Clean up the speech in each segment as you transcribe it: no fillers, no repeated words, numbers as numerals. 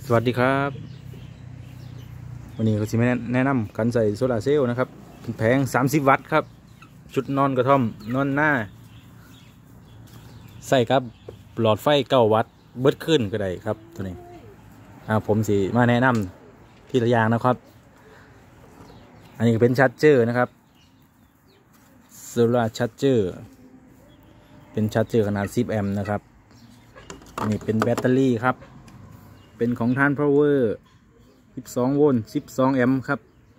สวัสดีครับวันนี้ก็จะมาแนะนำการใส่โซลาร์เซลล์นะครับแผง30 วัตต์ครับชุดนอนกระท่อมนอนหน้าใส่ครับหลอดไฟ9 วัตต์เบิดขึ้นก็ได้ครับตัวนี้ผมสิมาแนะนำทีละอย่างนะครับอันนี้เป็นชาร์จเจอร์นะครับโซลาร์ชาร์จเจอร์เป็นชาร์จเจอร์ขนาด10 แอมป์นะครับอันนี้เป็นแบตเตอรี่ครับเป็นของท่าน Power 12 โวลต์ 12 แอมป์ครับ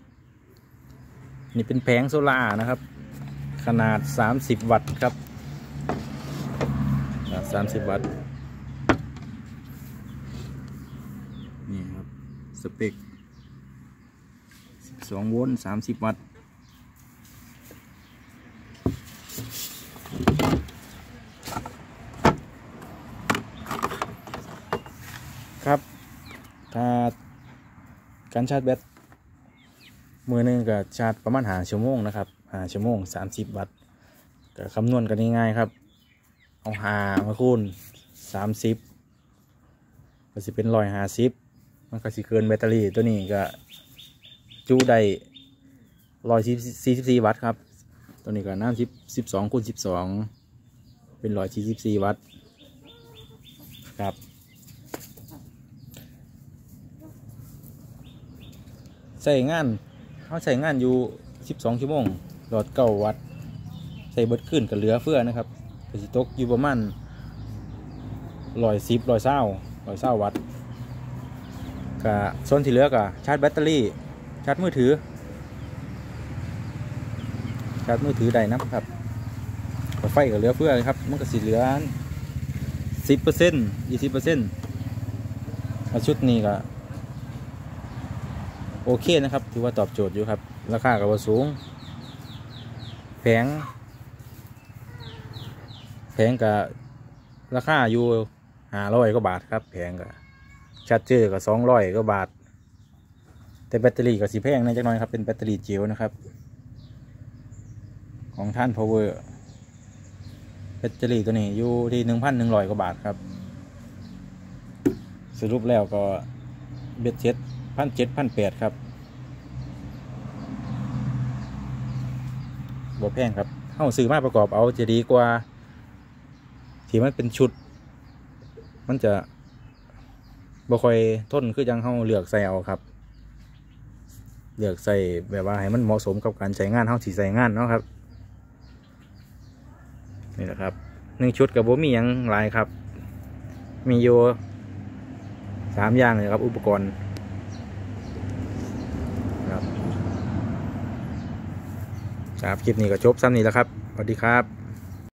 นี่เป็นแผงโซล่านะครับขนาด30 วัตต์ครับ30 วัตต์นี่ครับสเปค12 โวลต์ 30 วัตต์ครับถ้าการชาร์จแบตมือหนึ่งก็ชาร์จประมาณ5 ชั่วโมงนะครับ5 ชั่วโมง 30 วัตต์ก็คำนวณกันง่ายๆครับเอา5มาคูณ30ก็จะเป็น150มันก็จะเกินแบตเตอรี่ตัวนี้ก็จุได้144 วัตต์ครับตัวนี้ก็น้ำ12 คูณ 12เป็น144 วัตต์ครับใส่งานเขาใส่งานอยู่12 ชั่วโมงหลอด9 วัตต์ใส่เบิดขึ้นกับเหลือเฟือนะครับก็สิตกอยู่ประมาณ110 120 วัตต์กับส่วนที่เหลือก็ชาร์จแบตเตอรี่ชาร์จมือถือได้นะครับไฟก็เหลือเฟือครับมันก็สิเหลือ 10% 20% ชุดนี้ก็โอเคนะครับถือว่าตอบโจทย์อยู่ครับราคาก็บ่สูงแผงก็ราคาอยู่500 กว่าบาทครับแผงก็ชาร์จเจอร์ก็200 กว่าบาทแต่แบตเตอรี่ก็สิแพงนะจักหน่อยครับเป็นแบตเตอรี่จิ๋วนะครับของท่าน Power แบตเตอรี่ตัวนี้อยู่ที่ 1,100 กว่าบาทครับสรุปแล้วก็เบ็ดเสร็จ1,700 1,800ครับบ่แพงครับเอาซื้อมาประกอบเอาจะดีกว่าที่มันเป็นชุดมันจะบ่ค่อยทนคือยังเฮาเลือกใส่เอาครับเลือกใส่แบบว่าให้มันเหมาะสมกับการใช้งานเฮาสิใช้งานเนาะครับนี่แหละครับ1 ชุดกับบ่มีหยังหลายครับมีอยู่3 อย่างเลยครับอุปกรณ์ครับคลิปนี้ก็จบซ้ำนี้แล้วครับสวัสดีครับ